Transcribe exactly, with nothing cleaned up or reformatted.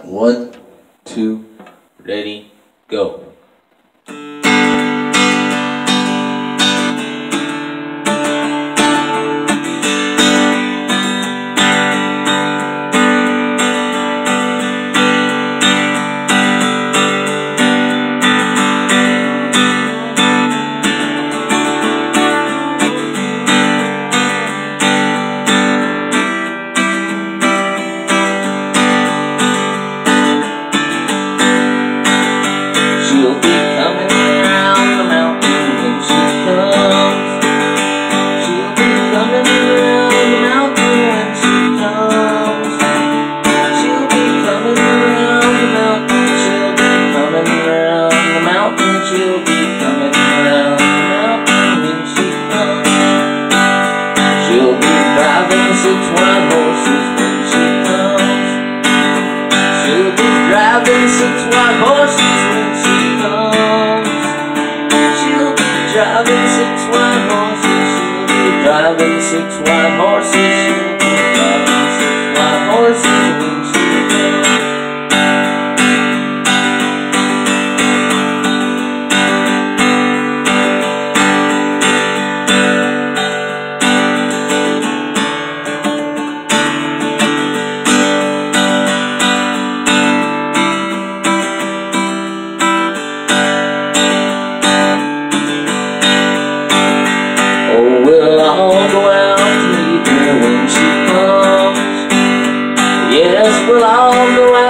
One, two, ready, go. She'll be coming around the mountain when she comes. She'll be coming around the mountain when she comes. She'll be coming around the mountain. She'll be coming around the mountain. She'll be coming around the mountain when she comes. She'll be driving six white horses when she comes. She'll be driving six white horses when she driving six white horses, she'll be driving six white horses, she'll be driving six white horses when she We'll all go out to meet her when she comes. Yes, we'll all go out